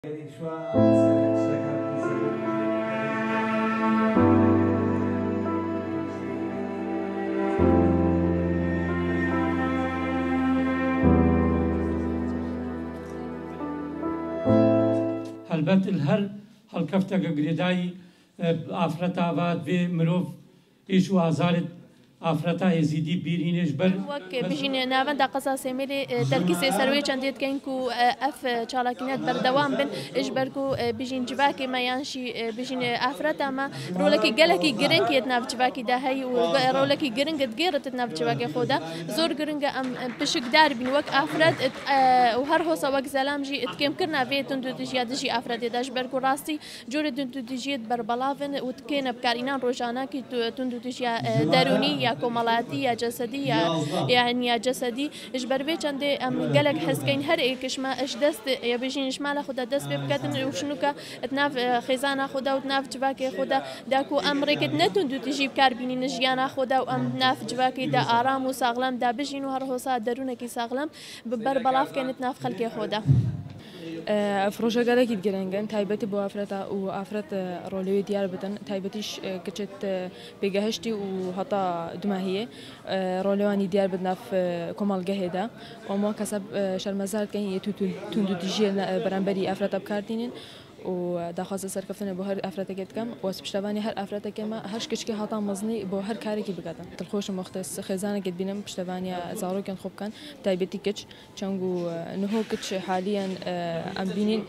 البته الهر هالكفته قريداي افرتا واد في مروف ايش وازارت افرتا يزيدي بيرينش بر وك بيجين نافندا قصص ملي تركيز سروي چنديت كينكو اف چالاكينات بردوام بن اجبركو بيجين جواكي ما يانشي بيجين افرتا ما رولكي جلكي جرينك يتناف جواكي ده هي ورولكي جرينك تغيرت تناف جواكي خودا زور جرينك ام بشك دار بين وك افراد وهر هو سواك زلام جي اتكم كرنا في تندو تجي دجي افراد ده اجبركو راسي جور تندو تجي بربلافن وتكين بكارينان روجانا كي تندو تجي داروني كمالاتي يا جسدي يعني يا جسدي اجبر بي چندي ام قالك حس كاين هر ايكش ما اش دست يا بيجين شمال خدا دست بكاتن وشنوكا تناف خزانه خدا وتناف جواكي خدا داكو امريكا نتندو تجي بكاربيني نجيانا خدا وام ناف جواكي دا ارام وساغلام دا بيجين وهر هوسا درونكي ساغلام ببر بلاف كانت ناف خلكي خدا فروجا قالك يتجرنجن تايبتي بو افرتا وافرت رولوي ديار بدن تايبتيش كتشت بيجهشتي وهطا دماهيه رولواني ديار بدنا في كمال جهدا وما كسب شرمزار كان يتوتو تجي برانبري افرتا بكارتينين وداخل سركفتنا بهر افرتا جت كم واسبشتباني هر افرتا كما هرش كشكي هطا مزني بهر كاري كي بقدم تلخوش مختص خزانه قد بينم بشتباني زارو كان خوب كان تايبتي كتش چنگو نهو كتش حاليا ام بينين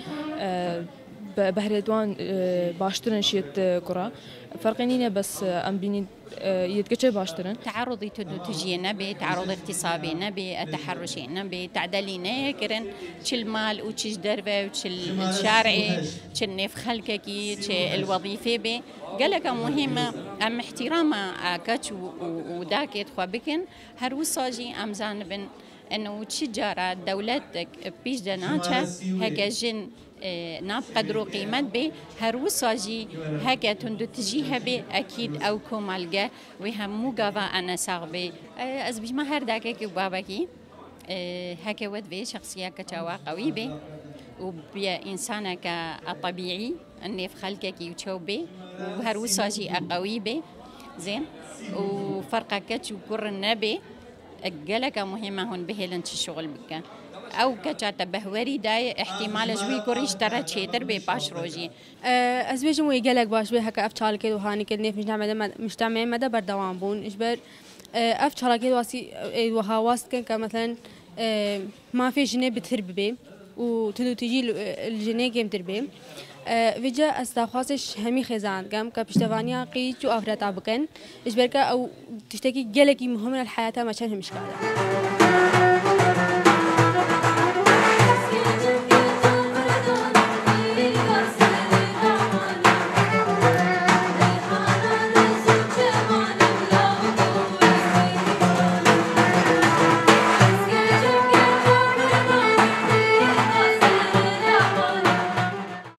بهردوان باشترن شيت كرة فرقينينا بس ام بينين يتكتش باشترن تعرضي تجينا بتعرض اغتصابينا بتحرشينا بتعدلينا كرن تشل مال وتش دربه وتشل الشارعي تشل نف خلككي الوظيفه ب قالك مهمه ام احترام كاتش وداكت خوبكن هروساجي ام زانبن انه تشجار دولتك بيش دناچا هكا جن ناب قدرو قيمت به هروساجي هكا تندو تجيها به اكيد او كمالجا وهم مقابا انا ساغبي از بيش ما هر داكي باباكي هكا ود به شخصيه كتاوا قوي به وبيا انسانك الطبيعي اني في خلقك وتشوبي وهروساجي قوي به زين وفرقك وكر النبي قالك مهمة هون بهلن الشغل بك او كجات بهوري داي احتمال جوي كوريش ترى تشيتر باش روجي ازبيج مو يقلق باش به هكا افشال كده وهاني كده نيف مجتمع مدى بردوام بون اجبر افشال كده واسي وهاواس كان مثلا ما في جنيه بتهرب بيه وتدو تجي الجنيه كم تربيه وجا استخواصش همي خزان قام كبشتفانيا قيتو افرتا بكن اجبرك او تشتكي جلكي مهم الحياه ما كان مشكله